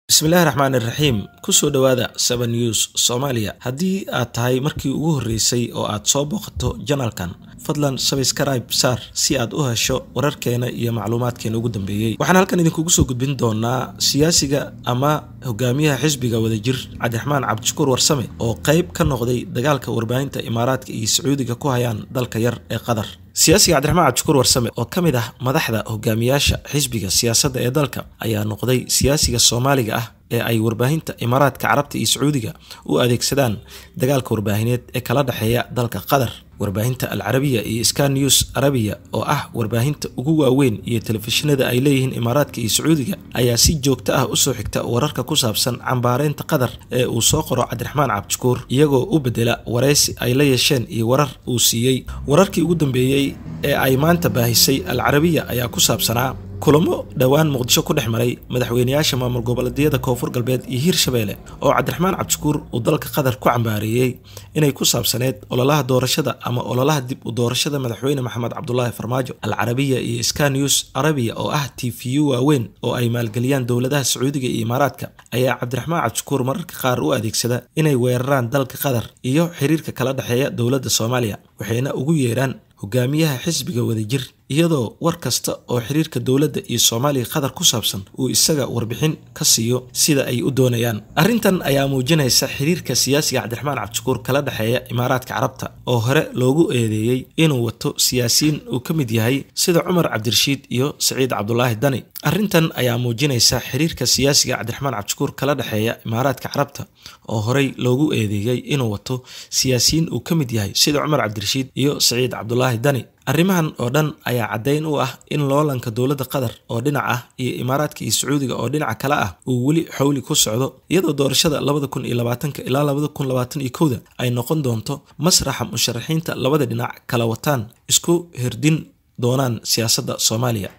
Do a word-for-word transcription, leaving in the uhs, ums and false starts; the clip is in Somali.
bismillaahir rahmaanir rahiim kusoo dhawaada seven news Soomaaliya hadii aad tahay markii ugu horeysay oo aad soo booqato channelkan fadlan subscribe sar si aad u hesho wararkeena iyo macluumaadkeena ugu dambeeyay waxaan halkan idinku soo gudbin doonaa siyaasiga ama hogaamiyaha xisbiga wadajir Cabdiraxmaan Cabdishakuur Warsame oo qayb ka noqday dagaalka warbaahinta Imaaraadka iyo Sacuudiga ku hayaan dalka yar ee Qatar siyaasiga Cabdiraxmaan Cabdishakuur Warsame oo kamid ah madaxda hogaamiyaasha xisbiga siyaasadda ee dalka ayaa noqday siyaasiga Soomaaliga ah ee ay warbaahinta Imaaraadka Carabta iyo Sacuudiga u adeegsadaan dagaalka warbaahineed ee kala dhaxeeya dalka Qatar warbaahinta Al Arabiya iyo Sky News Arabiya oo ah warbaahinta ugu waaweyn iyo telefishinada ay leeyihiin Imaaraadka iyo Sacuudiga ayaa si joogto ah u soo xigta wararka ku saabsan cambaareynta Qatar ee uu soo qoro Cabdiraxmaan Cabdishakuur iyagoo u bedela wareysi ay la yeesheen iyo warar uu siiyay wararkii ugu dambeeyay ee ay maanta baahisay Al Arabiya ayaa ku saabsanaa kulamo dhawaan Muqdisho ku dhexmaray madaxweynayaasha maamul goboleedyada Koonfur Galbeed iyo Hirshabeelle oo Cabdiraxmaan Cabdishakuur uu dalka Qatar ku cambaareeyay inay ku saabsaneed ololaha doorashada ama ololaha dib u doorashada madaxweyne Maxamed Cabdullaahi Farmaajo Al Arabiya iyo Sky News Arabiya oo ah T V waaweyn oo ay maalgeliyaan dawladaha Sacuudiga iyo Imaaraadka ayaa Cabdiraxmaan Cabdishakuur mararka qaar u adeegsada inay weeraraan dalka Qatar iyo xiriirka kala dhaxeeya dawladda Soomaaliya waxayna ugu yeeraan hogaamiyaha xisbiga wadajir iyadoo war kasta oo xiriirka dawladda iyo Soomaaliya Qatar ku saabsan uu isaga warbixin ka siiyo sida ay u doonayaan arrintan ayaa muujinaysa xiriirka siyaasiga Cabdiraxmaan Cabdishakuur kala dhaxeeya Imaaraadka Carabta oo hore loogu eedeeyay inuu wato siyaasiin uu ka mid yahay sida Cumar Cabdirashiid iyo Saciid Cabdullaahi Dani arrintan ayaa muujinaysa xiriirka siyaasiga Cabdiraxmaan Cabdishakuur kala dhaxeeya Imaaraadka Carabta oo hore loogu eedeeyay inuu wato siyaasiin uu ka mid yahay sida Cumar Cabdirashiid iyo Saciid Cabdullaahi Dani arrimahan oo dhan ayaa cadeyn u ah in loolanka dawladda Qatar oo dhinac ah iyo Imaaraadka iyo Sacuudiga oo dhinac kale ah uu wali xawli ku socdo iyadoo doorashada laba kun iyo labaatan ilaa laba kun labaatan iyo kow ay noqon doonto masraxa musharaxiinta labada dhinac kala wataan isku hirdin doonaan siyaasadda Soomaaliya